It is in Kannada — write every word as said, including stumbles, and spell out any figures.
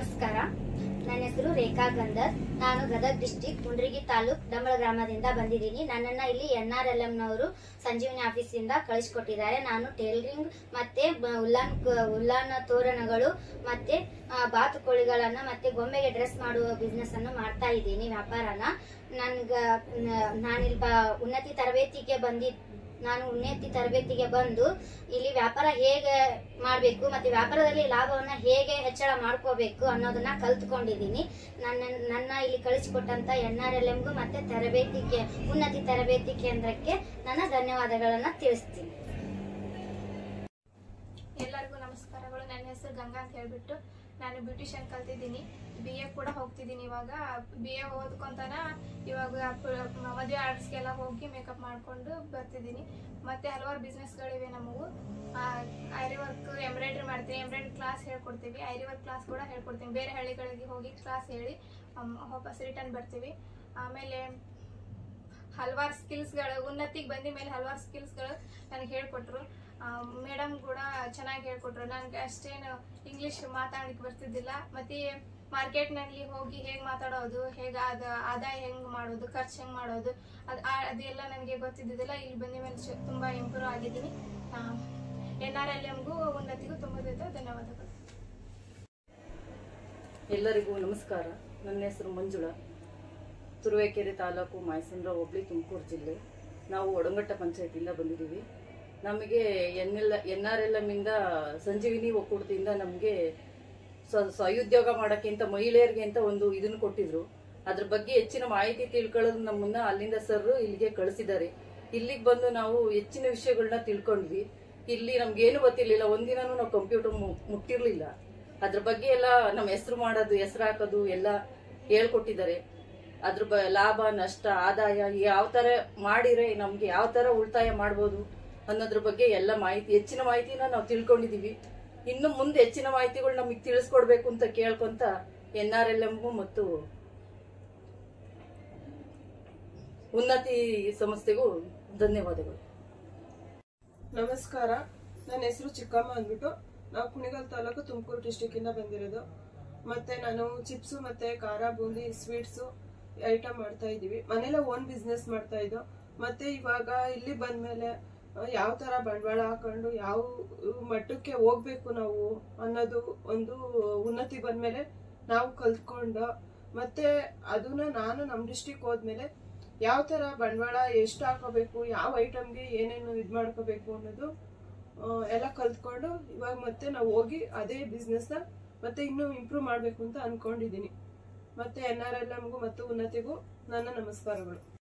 ನಮಸ್ಕಾರ. ನನ್ನ ಹೆಸರು ರೇಖಾ ಗಂಧರ್. ನಾನು ಗದಗ ಡಿಸ್ಟ್ರಿಕ್ಟ್ ಮುಂಡ್ರಿಗಿ ತಾಲೂಕ್ ಡಂಬಳ ಗ್ರಾಮದಿಂದ ಬಂದಿದ್ದೀನಿ. ನನ್ನನ್ನ ಇಲ್ಲಿ ಎನ್ ಆರ್ ಎಲ್ ಎಂ ನವರು ಸಂಜೀವಿನಿ ಆಫೀಸಿಂದ ಕಳಿಸಿಕೊಟ್ಟಿದ್ದಾರೆ. ನಾನು ಟೈಲರಿಂಗ್ ಮತ್ತೆ ಉಲ್ಲಾನ್ ಉಲ್ಲಾನ್ ತೋರಣಗಳು ಮತ್ತೆ ಬಾತುಕೋಳಿಗಳನ್ನ ಮತ್ತೆ ಗೊಂಬೆಗೆ ಡ್ರೆಸ್ ಮಾಡುವ ಬಿಸ್ನೆಸ್ ಅನ್ನು ಮಾಡ್ತಾ ಇದ್ದೀನಿ, ವ್ಯಾಪಾರನ. ನನ್ಗ ನಾನಿಲ್ಲಿ ಉನ್ನತಿ ತರಬೇತಿಗೆ ಬಂದಿದ್ದ ನಾನು ಉನ್ನತಿ ತರಬೇತಿಗೆ ಬಂದು ಇಲ್ಲಿ ವ್ಯಾಪಾರ ಹೇಗೆ ಮಾಡಬೇಕು ಮತ್ತೆ ವ್ಯಾಪಾರದಲ್ಲಿ ಲಾಭವನ್ನ ಹೇಗೆ ಹೆಚ್ಚಳ ಮಾಡ್ಕೋಬೇಕು ಅನ್ನೋದನ್ನ ಕಲ್ತ್ಕೊಂಡಿದ್ದೀನಿ. ನನ್ನ ನನ್ನ ಇಲ್ಲಿ ಕಳಿಸಿಕೊಟ್ಟಂತ ಎನ್ ಆರ್ ಎಲ್ ಎಂಗೂ ಮತ್ತೆ ತರಬೇತಿಗೆ ಉನ್ನತಿ ತರಬೇತಿ ಕೇಂದ್ರಕ್ಕೆ ನನ್ನ ಧನ್ಯವಾದಗಳನ್ನ ತಿಳಿಸ್ತೀನಿ. ಎಲ್ಲರಿಗೂ ನಮಸ್ಕಾರಗಳು. ನನ್ನ ಹೆಸರು ಗಂಗಾ ಅಂತ ಹೇಳ್ಬಿಟ್ಟು ನಾನು ಬ್ಯೂಟಿಷಿಯನ್ ಕಲ್ತಿದ್ದೀನಿ. ಬಿ ಎ ಕೂಡ ಹೋಗ್ತಿದ್ದೀನಿ. ಇವಾಗ ಬಿ ಎ ಓದ್ಕೊಂತಾನ ಇವಾಗ ಮದುವೆ ಆರ್ಟ್ಸ್ಗೆಲ್ಲ ಹೋಗಿ ಮೇಕಪ್ ಮಾಡ್ಕೊಂಡು ಬರ್ತಿದ್ದೀನಿ. ಮತ್ತೆ ಹಲವಾರು ಬಿಸ್ನೆಸ್ಗಳಿವೆ ನಮಗೂ. ಐರಿ ವರ್ಕ್, ಎಂಬ್ರಾಯ್ಡ್ರಿ ಮಾಡ್ತೀನಿ, ಎಂಬ್ರಾಯ್ಡ್ರಿ ಕ್ಲಾಸ್ ಹೇಳ್ಕೊಡ್ತೀವಿ, ಐರಿ ವರ್ಕ್ ಕ್ಲಾಸ್ ಕೂಡ ಹೇಳ್ಕೊಡ್ತೀನಿ. ಬೇರೆ ಹಳ್ಳಿಗಳಿಗೆ ಹೋಗಿ ಕ್ಲಾಸ್ ಹೇಳಿ ವಾಪಸ್ ರಿಟರ್ನ್ ಬರ್ತೀವಿ. ಆಮೇಲೆ ಹಲವಾರು ಸ್ಕಿಲ್ಸ್ಗಳು ಉನ್ನತಿಗೆ ಬಂದ ಮೇಲೆ ಹಲವಾರು ಸ್ಕಿಲ್ಸ್ಗಳು ನನಗೆ ಹೇಳ್ಕೊಟ್ರು. ಮೇಡಮ್ ಕೂಡ ಚೆನ್ನಾಗಿ ಹೇಳ್ಕೊಟ್ರು. ನನಗೆ ಅಷ್ಟೇನು ಇಂಗ್ಲಿಷ್ ಮಾತಾಡಲಿಕ್ಕೆ ಬರ್ತಿದ್ದಿಲ್ಲ. ಮತ್ತೆ ಮಾರ್ಕೆಟ್ನಲ್ಲಿ ಹೋಗಿ ಹೇಗೆ ಮಾತಾಡೋದು, ಹೇಗೆ ಅದ ಆದಾಯ ಹೆಂಗೆ ಮಾಡೋದು, ಖರ್ಚು ಹೆಂಗೆ ಮಾಡೋದು, ಅದು ಅದೆಲ್ಲ ನನಗೆ ಗೊತ್ತಿದ್ದಿದ್ದಿಲ್ಲ. ಇಲ್ಲಿ ಬಂದ ಮೇಲೆ ತುಂಬ ಇಂಪ್ರೂವ್ ಆಗಿದ್ದೀನಿ. ಎನ್ ಆರ್ ಎಲ್ ಎಂಗೂ ಉನ್ನತಿಗೂ ತುಂಬ ಧನ್ಯವಾದಗಳು. ಎಲ್ಲರಿಗೂ ನಮಸ್ಕಾರ. ನನ್ನ ಹೆಸರು ಮಂಜುಳಾ, ತುರುವೇಕೆರೆ ತಾಲೂಕು, ಮಾಯಸಂದ್ರ ಹೋಬಳಿ, ತುಮಕೂರು ಜಿಲ್ಲೆ. ನಾವು ಒಡಂಗಟ್ಟ ಪಂಚಾಯತಿಯಿಂದ ಬಂದಿದ್ದೀವಿ. ನಮಗೆ N L N R L M ಇಂದ ಸಂಜೀವಿನಿ ಒಕ್ಕೂಟದಿಂದ ನಮಗೆ ಸ್ವಉದ್ಯೋಗ ಮಾಡೋಕ್ಕೆ ಅಂತ ಮಹಿಳೆಯರಿಗೆ ಅಂತ ಒಂದು ಇದನ್ನು ಕೊಟ್ಟಿದ್ರು. ಅದ್ರ ಬಗ್ಗೆ ಹೆಚ್ಚಿನ ಮಾಹಿತಿ ತಿಳ್ಕೊಳ್ಳೋದು ನಮ್ಮನ್ನ ಅಲ್ಲಿಂದ ಸರ್ ಇಲ್ಲಿಗೆ ಕಳಿಸಿದ್ದಾರೆ. ಇಲ್ಲಿಗೆ ಬಂದು ನಾವು ಹೆಚ್ಚಿನ ವಿಷಯಗಳನ್ನ ತಿಳ್ಕೊಂಡ್ವಿ. ಇಲ್ಲಿ ನಮ್ಗೇನು ಗೊತ್ತಿರ್ಲಿಲ್ಲ. ಒಂದಿನೂ ನಾವು ಕಂಪ್ಯೂಟರ್ ಮುಟ್ಟಿರ್ಲಿಲ್ಲ. ಅದ್ರ ಬಗ್ಗೆ ಎಲ್ಲ ನಮ್ಮ ಹೆಸರು ಮಾಡೋದು, ಹೆಸರು ಹಾಕೋದು ಎಲ್ಲ ಹೇಳ್ಕೊಟ್ಟಿದ್ದಾರೆ. ಅದ್ರ ಬ ಲಾಭ ನಷ್ಟ ಆದಾಯ ಯಾವ ತರ ಮಾಡಿದ್ರೆ ನಮ್ಗೆ ಯಾವ ತರ ಉಳಿತಾಯ ಮಾಡ್ಬೋದು ಅನ್ನೋದ್ರ ಬಗ್ಗೆ ಎಲ್ಲ ಮಾಹಿತಿ ಹೆಚ್ಚಿನ ಮಾಹಿತಿನ ನಾವು ತಿಳ್ಕೊಂಡಿದೀವಿ. ಇನ್ನು ಮುಂದೆ ಹೆಚ್ಚಿನ ಮಾಹಿತಿಗಳು ನಮಗೆ ತಿಳಿಸ್ಕೊಡ್ಬೇಕು ಅಂತ ಕೇಳ್ಕೊಂತ ಎನ್ ಆರ್ ಎಲ್ ಎಂಗೂ ಮತ್ತು ಉನ್ನತಿ ಸಂಸ್ಥೆಗೂ ಧನ್ಯವಾದಗಳು. ನಮಸ್ಕಾರ. ನನ್ನ ಹೆಸರು ಚಿಕ್ಕಮ್ಮ ಅಂದ್ಬಿಟ್ಟು ನಾವು ಕುಣಿಗಲ್ ತಾಲೂಕು, ತುಮಕೂರು ಡಿಸ್ಟಿಕ್ ಇಂದ ಬಂದಿರೋದು. ಮತ್ತೆ ನಾನು ಚಿಪ್ಸು ಮತ್ತೆ ಖಾರ ಬೂಂದಿ ಸ್ವೀಟ್ಸು ಐಟಮ್ ಮಾಡ್ತಾ ಇದೀವಿ. ಮನೇಲೆ ಓನ್ ಬಿಸ್ನೆಸ್ ಮಾಡ್ತಾ ಇದ್ದೋ. ಮತ್ತೆ ಇವಾಗ ಇಲ್ಲಿ ಬಂದ್ಮೇಲೆ ಯಾವ ತರ ಬಂಡವಾಳ ಹಾಕೊಂಡು ಯಾವ ಮಟ್ಟಕ್ಕೆ ಹೋಗ್ಬೇಕು ನಾವು ಅನ್ನೋದು ಒಂದು ಉನ್ನತಿ ಬಂದ್ಮೇಲೆ ನಾವು ಕಲ್ತ್ಕೊಂಡು, ಮತ್ತೆ ಅದನ್ನ ನಾನು ನಮ್ಮ ಡಿಸ್ಟಿಕ್ ಹೋದ್ಮೇಲೆ ಯಾವ ತರ ಬಂಡವಾಳ ಎಷ್ಟು ಹಾಕೋಬೇಕು, ಯಾವ ಐಟಮ್ಗೆ ಏನೇನು ಇದ್ ಮಾಡ್ಕೋಬೇಕು ಅನ್ನೋದು ಎಲ್ಲ ಕಲ್ತ್ಕೊಂಡು ಇವಾಗ ಮತ್ತೆ ನಾವು ಹೋಗಿ ಅದೇ ಬಿಸ್ನೆಸ್ ನ ಮತ್ತೆ ಇನ್ನೂ ಇಂಪ್ರೂವ್ ಮಾಡ್ಬೇಕು ಅಂತ ಅನ್ಕೊಂಡಿದೀನಿ. ಮತ್ತೆ ಎನ್ ಆರ್ ಎಲ್ ಎಂಗೂ ಮತ್ತು ಉನ್ನತಿಗೂ ನನ್ನ ನಮಸ್ಕಾರಗಳು.